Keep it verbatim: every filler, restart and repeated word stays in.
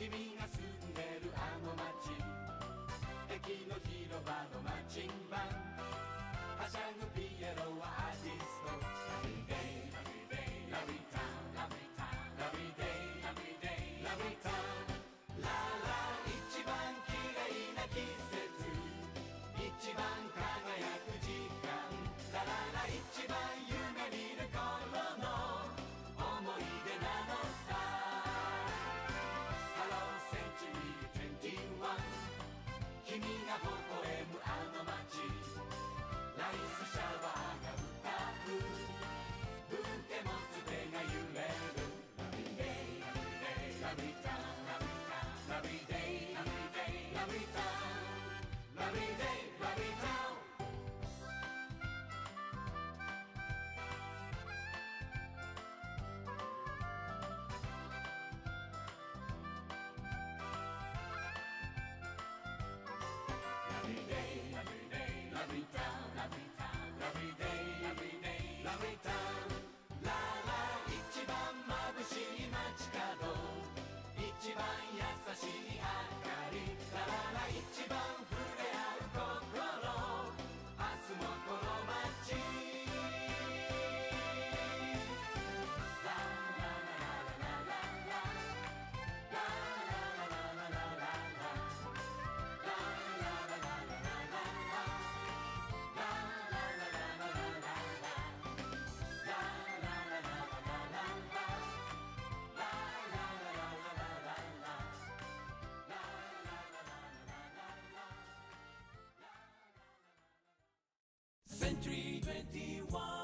君が住んでるあの街、駅の広場のマーチンバン、はしゃぐピエロはアーティスト。ラビデイラビデイラビタウンラビタウンラビデイラビデイラビタウン。ララ一番綺麗な季節、一番輝く時間、ラララ一番夢見る頃の思い出なのさ。ハローセンチュリーにじゅういち、君が微笑むあの街、ライスシャワーが歌う、ブーケ持つ手が揺れる。ラビデイラビデイラビタウンラビタウンラビデイラビデイラビタウンラビデイラビタウン。ラビデイラビデイラビタウンラビタウンラビデイラビデイラビタウン。ララ一番眩しい街角、一番優しい明かり、ラララ一番触れ合う心、明日もこの街。ラララララララララララララララCentury twenty-one